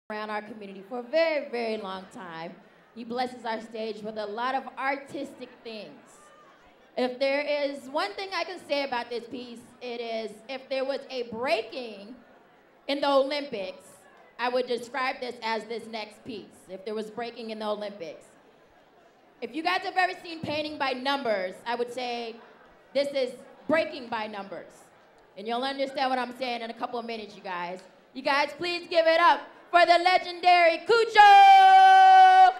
around our community for a very, very long time. He blesses our stage with a lot of artistic things. If there is one thing I can say about this piece, it is if there was a breaking in the Olympics, I would describe this as this next piece, if there was breaking in the Olympics. If you guys have ever seen painting by numbers, I would say this is breaking by numbers. And you'll understand what I'm saying in a couple of minutes, you guys. You guys, please give it up for the legendary Cucho!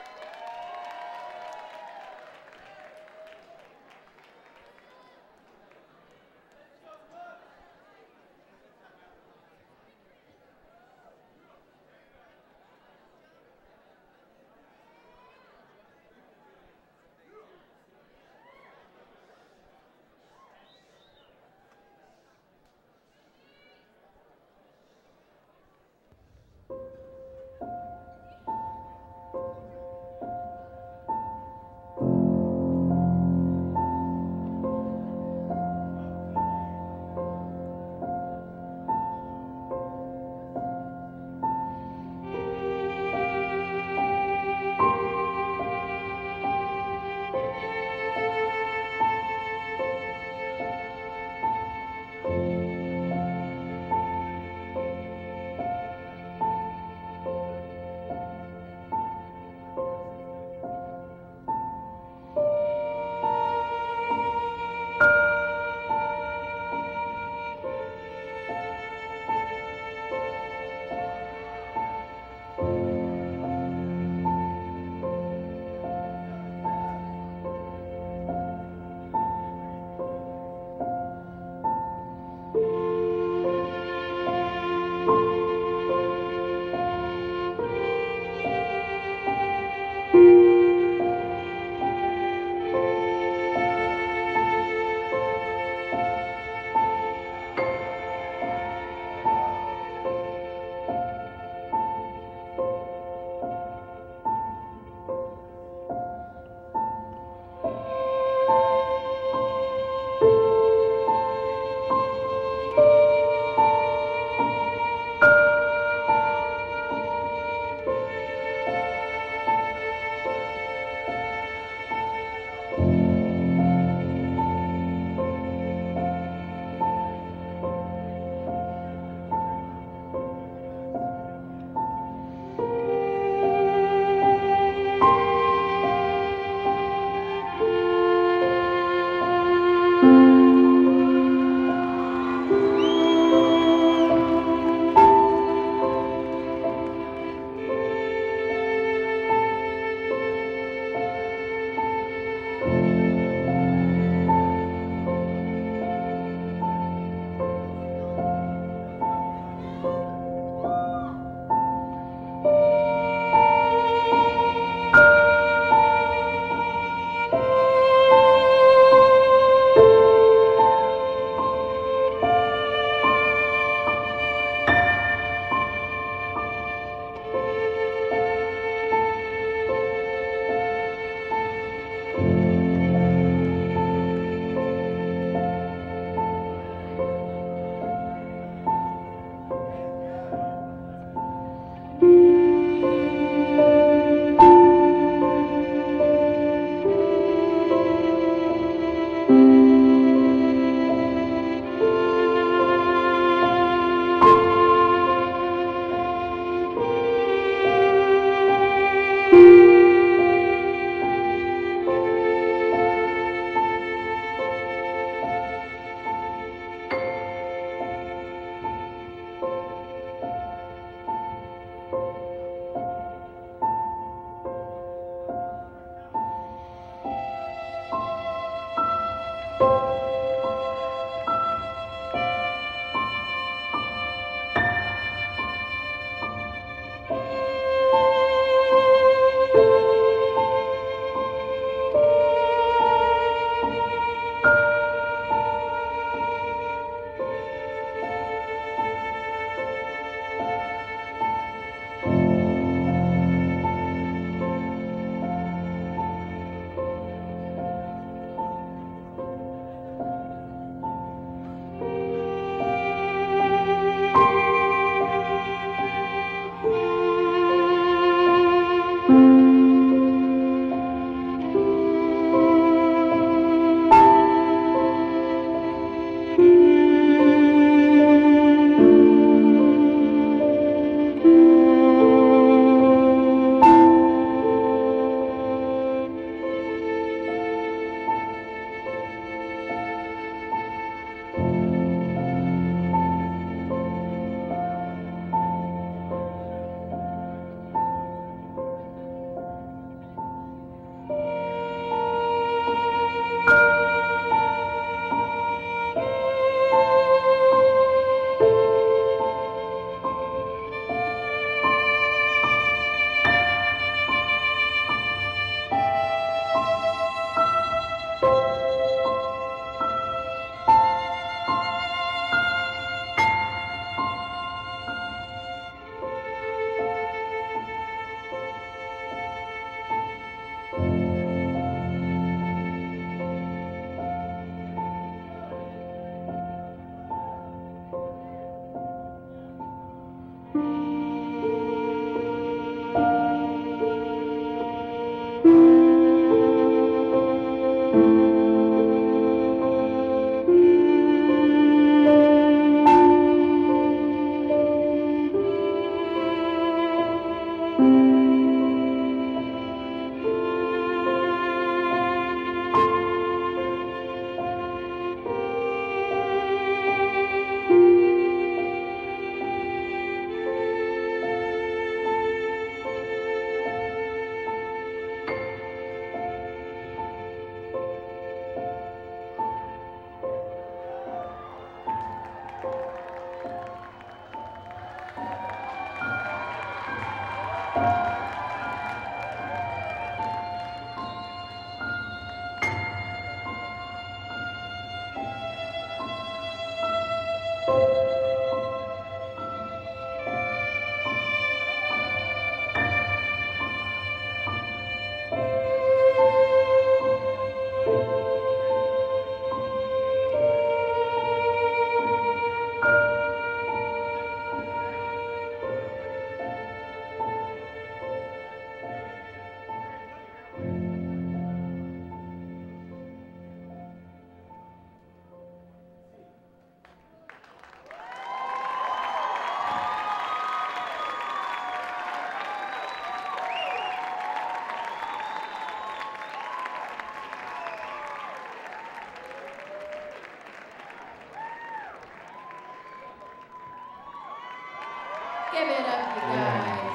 Give it up, you guys.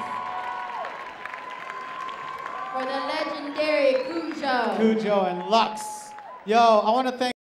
For the legendary Cujo. Cujo and Lux. Yo, I want to thank